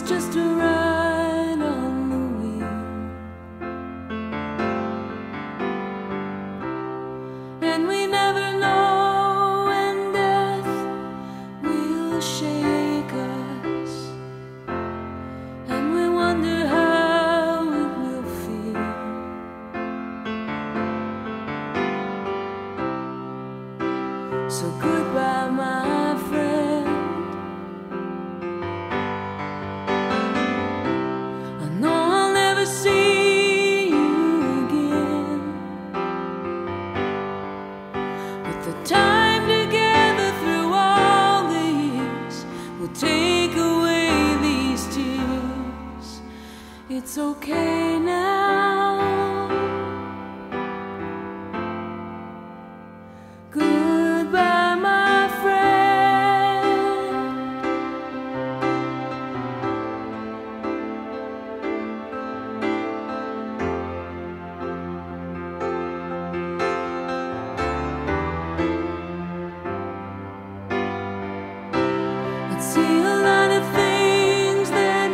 just a ride on the wheel, and we never know when death will shake us, and we wonder how it will feel. So goodbye, my friend. I know I'll never see you again, but the time together through all the years will take away these tears. It's okay now. Goodbye, my friend. I'd see a lot of things that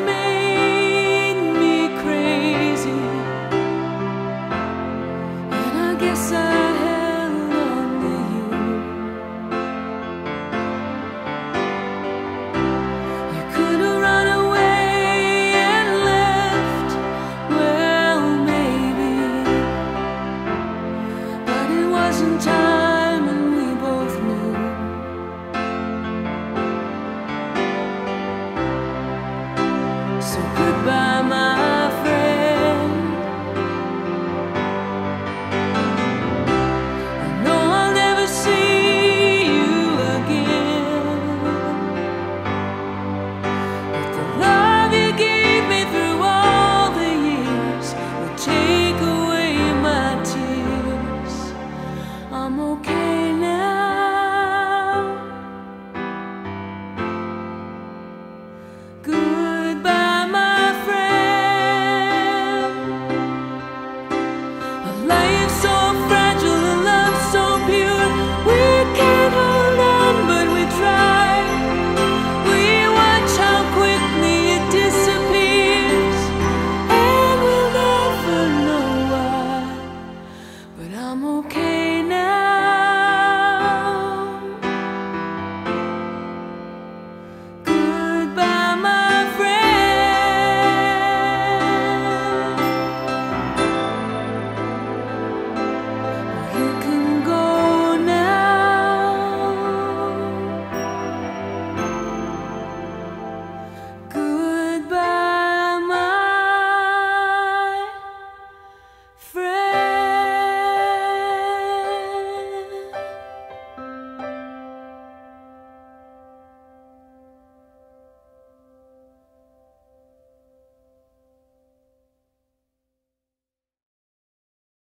made me crazy, and I guess I